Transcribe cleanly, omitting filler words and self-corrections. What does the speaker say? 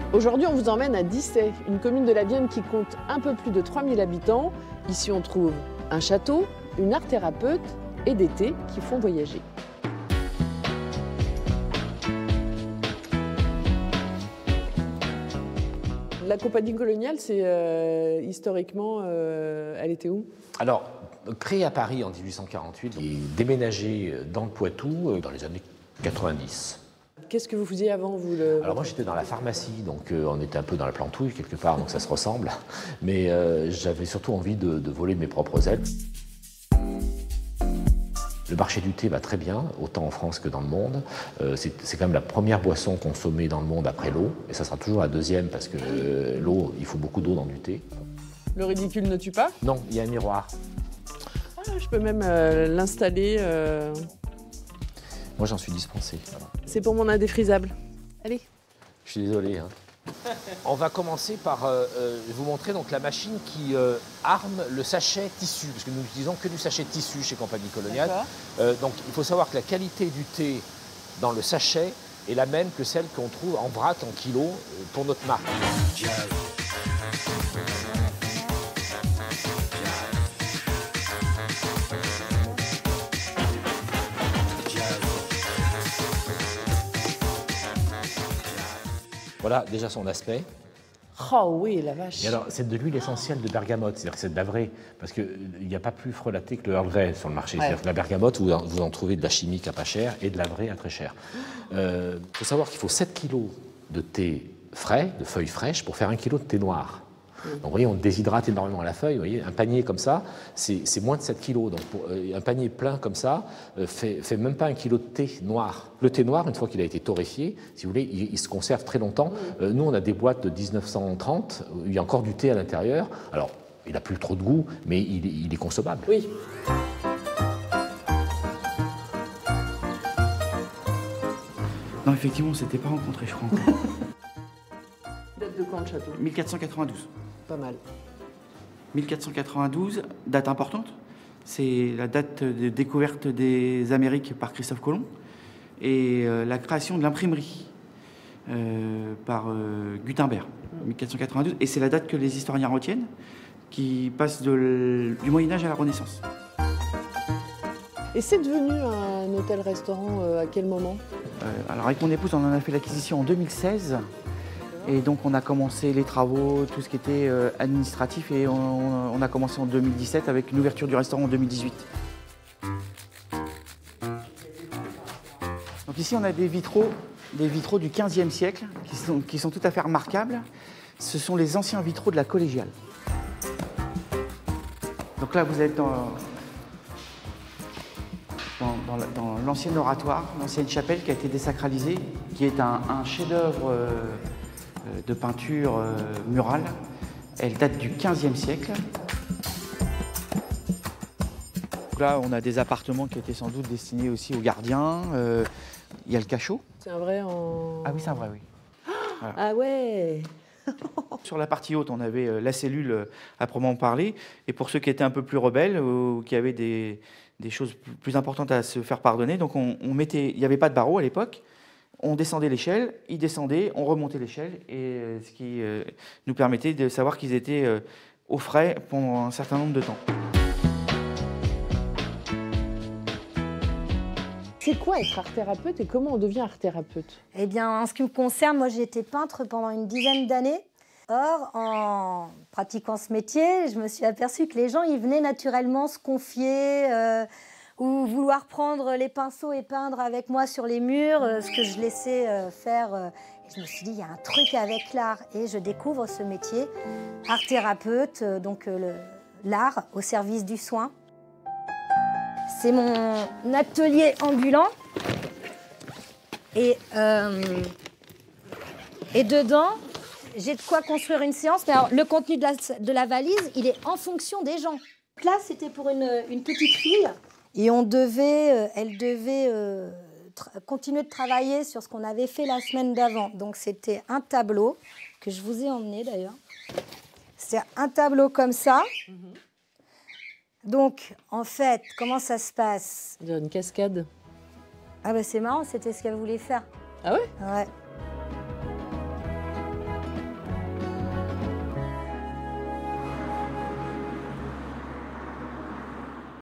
Aujourd'hui, on vous emmène à Dissay, une commune de la Vienne qui compte un peu plus de 3000 habitants. Ici, on trouve un château, une art-thérapeute et des thés qui font voyager. La compagnie coloniale, c'est historiquement, elle était où? Alors, créée à Paris en 1848 et déménagée dans le Poitou dans les années 90. Qu'est-ce que vous faisiez avant, vous Alors moi j'étais dans la pharmacie, donc on était un peu dans la plantouille quelque part, donc ça se ressemble. Mais j'avais surtout envie de voler de mes propres ailes. Le marché du thé va très bien, autant en France que dans le monde. C'est quand même la première boisson consommée dans le monde après l'eau, et ça sera toujours la deuxième parce que l'eau, il faut beaucoup d'eau dans du thé. Le ridicule ne tue pas? Non, il y a un miroir. Ah, je peux même l'installer. Moi j'en suis dispensé. Voilà. C'est pour mon indéfrisable. Allez. Je suis désolé. Hein. On va commencer par vous montrer donc la machine qui arme le sachet tissu, parce que nous n'utilisons que du sachet tissu chez Compagnie Coloniale. Donc il faut savoir que la qualité du thé dans le sachet est la même que celle qu'on trouve en vrac, en kilo, pour notre marque. Voilà déjà son aspect. Oh oui, la vache. Et alors, c'est de l'huile essentielle de bergamote, c'est-à-dire que c'est de la vraie, parce qu'il n'y a pas plus frelaté que le Earl Grey sur le marché. Ouais. C'est-à-dire que la bergamote, vous en trouvez de la chimique à pas cher et de la vraie à très cher. Il faut savoir qu'il faut 7 kg de thé frais, de feuilles fraîches, pour faire 1 kg de thé noir. Donc vous voyez, on déshydrate énormément la feuille. Vous voyez, un panier comme ça, c'est moins de 7 kg. Donc un panier plein comme ça fait même pas 1 kg de thé noir. Le thé noir, une fois qu'il a été torréfié, si vous voulez, il se conserve très longtemps. Nous, on a des boîtes de 1930 où il y a encore du thé à l'intérieur. Alors, il n'a plus trop de goût, mais il est consommable. Oui. Non, effectivement, on ne s'était pas rencontrés, je crois. Date de quand le château? 1492. Pas mal. 1492, date importante. C'est la date de découverte des Amériques par Christophe Colomb et la création de l'imprimerie par Gutenberg, 1492. Et c'est la date que les historiens retiennent, qui passe du Moyen-Âge à la Renaissance. Et c'est devenu un hôtel-restaurant à quel moment? Alors avec mon épouse, on en a fait l'acquisition en 2016. Et donc on a commencé les travaux, tout ce qui était administratif, et on a commencé en 2017 avec une ouverture du restaurant en 2018. Donc ici on a des vitraux du XVe siècle qui sont tout à fait remarquables. Ce sont les anciens vitraux de la collégiale. Donc là vous êtes dans l'ancien oratoire, l'ancienne chapelle qui a été désacralisée, qui est un chef-d'œuvre de peinture murale. Elle date du XVe siècle. Donc là, on a des appartements qui étaient sans doute destinés aussi aux gardiens. Il y a le cachot. C'est un vrai en... Ah oui, c'est un vrai, oui. Voilà. Ah ouais. Sur la partie haute, on avait la cellule à proprement parler. Et pour ceux qui étaient un peu plus rebelles ou qui avaient des choses plus importantes à se faire pardonner, donc on mettait... Il n'y avait pas de barreaux à l'époque. On descendait l'échelle, ils descendaient, on remontait l'échelle, et ce qui nous permettait de savoir qu'ils étaient au frais pendant un certain nombre de temps. C'est quoi être art-thérapeute et comment on devient art-thérapeute? Eh bien, en ce qui me concerne, moi j'ai été peintre pendant une dizaine d'années. Or, en pratiquant ce métier, je me suis aperçue que les gens ils venaient naturellement se confier, ou vouloir prendre les pinceaux et peindre avec moi sur les murs, ce que je laissais faire. Et je me suis dit, il y a un truc avec l'art. Et je découvre ce métier, art-thérapeute, donc l'art au service du soin. C'est mon atelier ambulant. Et dedans, j'ai de quoi construire une séance. Mais alors, le contenu de la valise, il est en fonction des gens. Là, c'était pour une petite fille. Et elle devait continuer de travailler sur ce qu'on avait fait la semaine d'avant. Donc c'était un tableau, que je vous ai emmené d'ailleurs. C'est un tableau comme ça. Donc en fait, comment ça se passe? Une cascade. Ah bah c'est marrant, c'était ce qu'elle voulait faire. Ah ouais? Ouais.